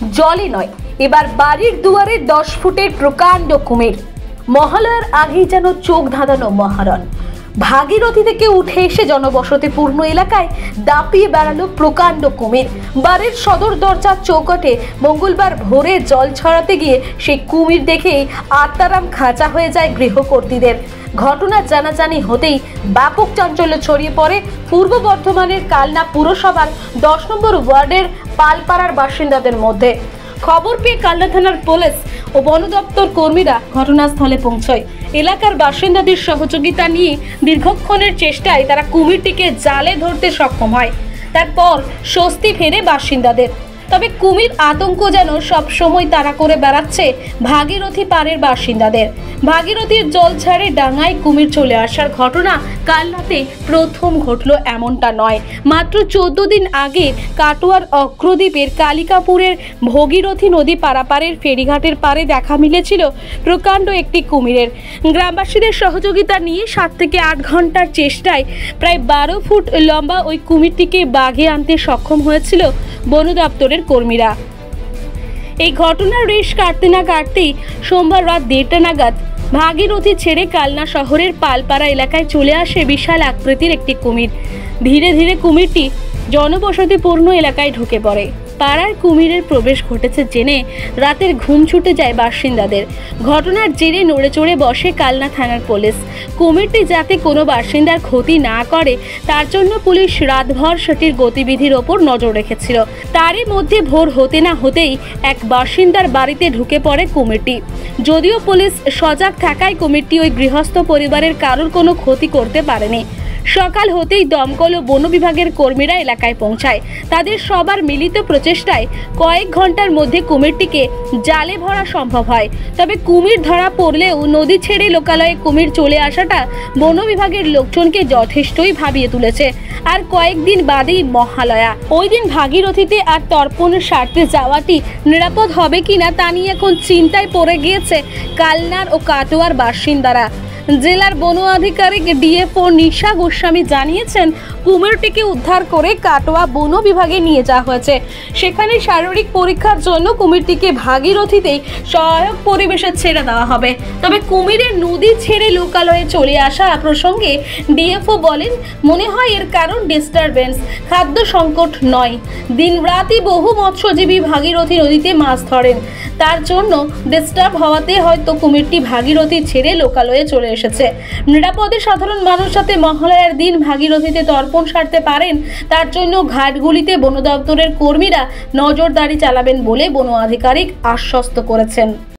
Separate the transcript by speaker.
Speaker 1: জলে নয়, এবার বাড়ির দুয়ারে 10 ফুটের প্রকাণ্ড কুমির। মহালয়ার আগেই যেন চোখ ধাঁধানো মহারণ। ভাগীরথী থেকে উঠে এসে জনবসতিপূর্ণ এলাকায় দাপিয়ে বেড়ালো প্রকাণ্ড কুমির। বাড়ির সদর দরজার চৌকাঠে মঙ্গলবার ভোরে জল ছড়াতে গিয়ে সেই কুমির দেখেই আত্মারাম খাঁচা হয়ে যায় গৃহকর্তীদের। ঘটনা জানাজানি হতেই ব্যাপক চাঞ্চল্য ছড়িয়ে পড়ে পূর্ব বর্ধমানের কালনা পুরসভার 10 নম্বর ওয়ার্ডের পালপাড়ার বাসিন্দাদের মধ্যে। খবর পেয়ে কালনা থানার পুলিশ ও বন দপ্তর কর্মীরা ঘটনাস্থলে পৌঁছয়। এলাকার বাসিন্দাদের সহযোগিতা নিয়ে দীর্ঘক্ষণের চেষ্টায় তারা কুমিরটিকে জালে ধরতে সক্ষম হয়। তারপর স্বস্তি ফেরে বাসিন্দাদের। তবে কুমির আতঙ্ক যেন সব সময় তাড়া করে বেড়াচ্ছে ভাগীরথী পাড়ের বাসিন্দাদের। ভাগীরথীর জলছাড়ে ডাঙায় কুমির চলে আসার ঘটনা কালনাতে প্রথম ঘটলো এমনটা নয়। মাত্র 14 দিন আগে কাটোয়ার অগ্রদ্বীপের কালিকাপুরের ভগীরথী নদী পারাপারের ফেরিঘাটের পাড়ে দেখা মিলেছিল প্রকাণ্ড একটি কুমিরের। গ্রামবাসীদের সহযোগিতা নিয়ে 7 থেকে 8 ঘন্টার চেষ্টায় প্রায় 12 ফুট লম্বা ওই কুমিরটিকে বাগে আনতে সক্ষম হয়েছিল বন দপ্তরের কর্মীরা। এই ঘটনার রেশ কাটতে না কাটতেই সোমবার রাত 1:30 নাগাদ ভাগীরথী ছেড়ে কালনা শহরের পালপাড়া এলাকায় চলে আসে বিশাল আকৃতির একটি কুমির। ধীরে ধীরে কুমিরটি জনবসতিপূর্ণ এলাকায় ঢুকে পড়ে। পাড়ার কুমিরের প্রবেশ ঘটেছে জেনে রাতের ঘুম ছুটে যায় বাসিন্দাদের। ঘটনার জেরে নড়ে চড়ে বসে কালনা থানার পুলিশ। কুমিরটি যাতে কোনো বাসিন্দার ক্ষতি না করে তার জন্য পুলিশ রাতভর সেটির গতিবিধির ওপর নজর রেখেছিল। তারই মধ্যে ভোর হতে না হতেই এক বাসিন্দার বাড়িতে ঢুকে পড়ে কুমিরটি। যদিও পুলিশ সজাগ থাকায় কুমিরটি ওই গৃহস্থ পরিবারের কারোর কোনো ক্ষতি করতে পারেনি। সকাল হতেই দমকল ও বন বিভাগের কর্মীরা এলাকায় পৌঁছায়। তাদের সবার মিলিত প্রচেষ্টায় কয়েক ঘন্টার মধ্যে কুমিরটিকে জালে ভরা সম্ভব হয়। তবে কুমির ধরা পড়লেও নদী ছেড়ে লোকালয়ে কুমির চলে আসাটা বন বিভাগের লোকজনকে যথেষ্টই ভাবিয়ে তুলেছে। আর কয়েকদিন বাদেই মহালয়া, ওই দিন ভাগীরথীতে আর তর্পণ সারতে যাওয়াটি নিরাপদ হবে কিনা তা নিয়ে এখন চিন্তায় পড়ে গিয়েছে কালনার ও কাটোয়ার বাসিন্দারা। জেলার বন আধিকারিক ডিএফও নিশা গোস্বামী জানিয়েছেন, কুমিরটিকে উদ্ধার করে কাটোয়া বন বিভাগে নিয়ে যাওয়া হয়েছে। সেখানে শারীরিক পরীক্ষার জন্য কুমিরটিকে ভাগীরথীতেই সহায়ক পরিবেশে ছেড়ে দেওয়া হবে। তবে কুমিরের নদী ছেড়ে লোকালয়ে চলে আসা প্রসঙ্গে ডিএফও বলেন, মনে হয় এর কারণ ডিস্টারবেন্স, খাদ্য সংকট নয়। দিনরাতই বহু মৎস্যজীবী ভাগীরথী নদীতে মাছ ধরেন, তার জন্য ডিস্টার্ব হওয়াতে হয়তো কুমিরটি ভাগীরথী ছেড়ে লোকালয়ে চলে এসেছে। নিরাপদে সাধারণ মানুষ যাতে মহালয়ার দিন ভাগীরথীতে তর্পণ সারতে পারেন তার জন্য ঘাটগুলিতে বন দপ্তরের কর্মীরা নজরদারি চালাবেন বলে বন আধিকারিক আশ্বস্ত করেছেন।